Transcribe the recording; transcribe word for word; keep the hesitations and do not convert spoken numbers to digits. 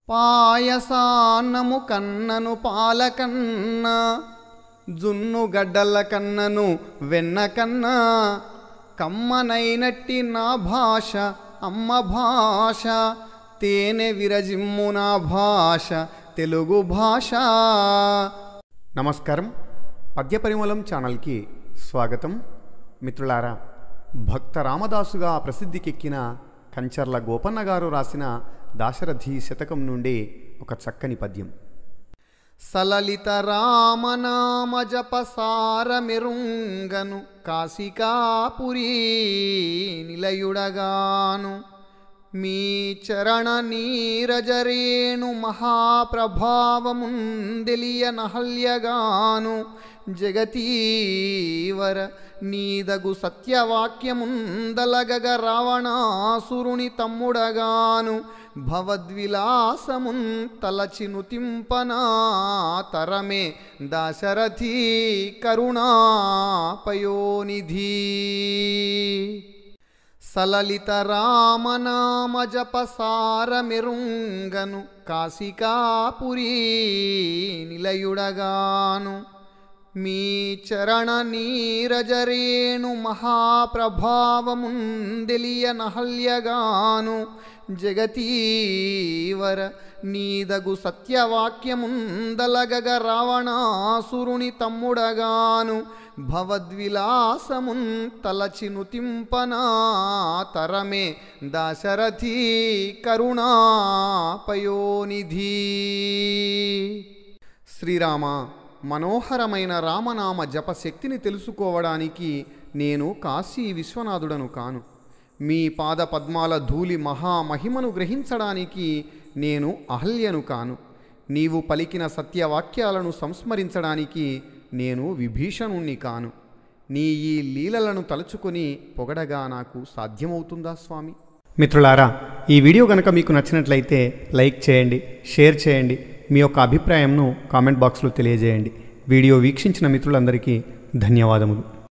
పాయసాన్నము కన్నను పాలకన్న జున్ను గడ్డల కన్నను వెన్న కన్నా కమ్మనైనట్టి నా భాష అమ్మ భాష తేనె విరజిమ్ము నా భాష తెలుగు భాష. నమస్కారం, పద్యపరిమళం ఛానల్కి స్వాగతం. మిత్రులారా, భక్త రామదాసుగా ప్రసిద్ధికెక్కిన కంచర్ల గోపన్న గారు రాసిన దాశరథి శతకం నుండి ఒక చక్కని పద్యం. సలలిత రామనామ జపసార మెరుంగను కాశికాపురీ నిలయుడగాను మీ చరణ నీరజరేణు మహాప్రభావముందెలియ నహల్యగాను జగతీవర నీదగు సత్యవాక్యముందలగగ రావణాసురుని తమ్ముడగాను భవద్విలాసమున్ తలచినుతింపనా తరమే దాశరథి కరుణాపయోనిధి. సలలిత రామనామ జపసార మెరుంగను కాశికాపురీ నిలయుడగాను మీ చరణ నీరజరేణు మహాప్రభావముందెలియ నహల్యగాను జగతీవర నీదగు సత్యవాక్యముందలగగ రావణాసురుని తమ్ముడగాను భవద్విలాసమున్ తలచినుతింపనా తరమే దాశరథి కరుణాపయోనిధి. శ్రీరామ, మనోహరమైన రామనామ జపశక్తిని తెలుసుకోవడానికి నేను కాశీ విశ్వనాథుడను కాను. మీ పాద పద్మాల ధూళి మహామహిమను గ్రహించడానికి నేను అహల్యను కాను. నీవు పలికిన సత్యవాక్యాలను సంస్మరించడానికి నేను విభీషణుణ్ణి కాను. నీ ఈ లీలలను తలుచుకొని పొగడగా నాకు సాధ్యమవుతుందా స్వామి? మిత్రులారా, ఈ వీడియో కనుక మీకు నచ్చినట్లయితే లైక్ చేయండి, షేర్ చేయండి, మీ యొక్క అభిప్రాయంను కామెంట్ బాక్స్లో తెలియజేయండి. వీడియో వీక్షించిన మిత్రులందరికీ ధన్యవాదములు.